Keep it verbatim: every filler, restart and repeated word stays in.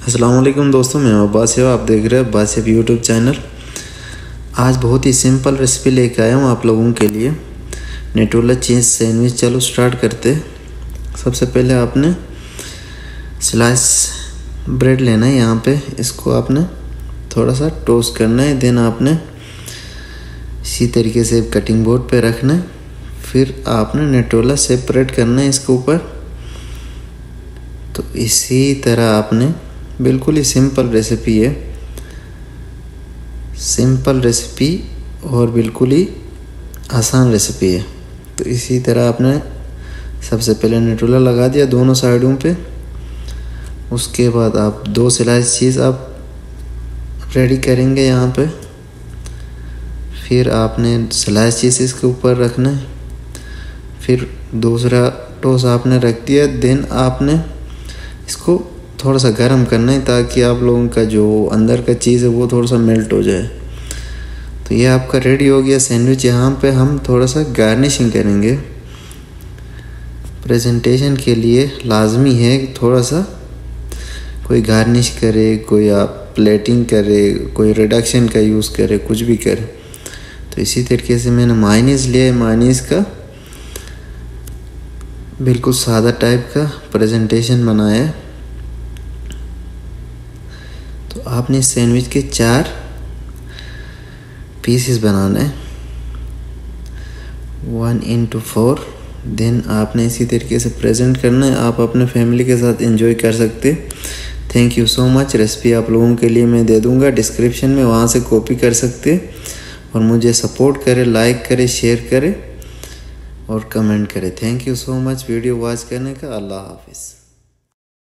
अस्सलाम वालेकुम दोस्तों, मैं अब्बास है। आप देख रहे हैं अब्बास है यूट्यूब चैनल। आज बहुत ही सिंपल रेसिपी लेके आया हूँ आप लोगों के लिए, नेटोला चीज़ सैंडविच। चलो स्टार्ट करते। सबसे पहले आपने स्लाइस ब्रेड लेना है। यहाँ पे इसको आपने थोड़ा सा टोस्ट करना है। देन आपने इसी तरीके से कटिंग बोर्ड पे रखना है। फिर आपने नेटोला सेपरेट करना है इसके ऊपर। तो इसी तरह आपने, बिल्कुल ही सिंपल रेसिपी है, सिंपल रेसिपी और बिल्कुल ही आसान रेसिपी है। तो इसी तरह आपने सबसे पहले नेटोला लगा दिया दोनों साइडों पे। उसके बाद आप दो स्लाइस चीज़ आप रेडी करेंगे यहाँ पे। फिर आपने स्लाइस चीज़ इसके ऊपर रखना है। फिर दूसरा टोस्ट आपने रख दिया। देन आपने इसको थोड़ा सा गर्म करना है ताकि आप लोगों का जो अंदर का चीज़ है वो थोड़ा सा मेल्ट हो जाए। तो ये आपका रेडी हो गया सैंडविच। यहाँ पे हम थोड़ा सा गार्निशिंग करेंगे। प्रेजेंटेशन के लिए लाजमी है थोड़ा सा कोई गार्निश करे, कोई आप प्लेटिंग करे, कोई रिडक्शन का यूज़ करे, कुछ भी करे। तो इसी तरीके से मैंने मायोनीज़ लिया है। मायोनीज़ का बिल्कुल सादा टाइप का प्रेजेंटेशन बनाया है। तो आपने सैंडविच के चार पीसेस बनाने हैं, वन इंटू फोर। देन आपने इसी तरीके से प्रेजेंट करना है। आप अपने फैमिली के साथ एंजॉय कर सकते। Thank you so much. Recipe आप लोगों के लिए मैं दे दूंगा डिस्क्रिप्शन में, वहाँ से कॉपी कर सकते। और मुझे सपोर्ट करें, लाइक करें, शेयर करें और कमेंट करें। Thank you so much video watch करने का। अल्लाह हाफिज़।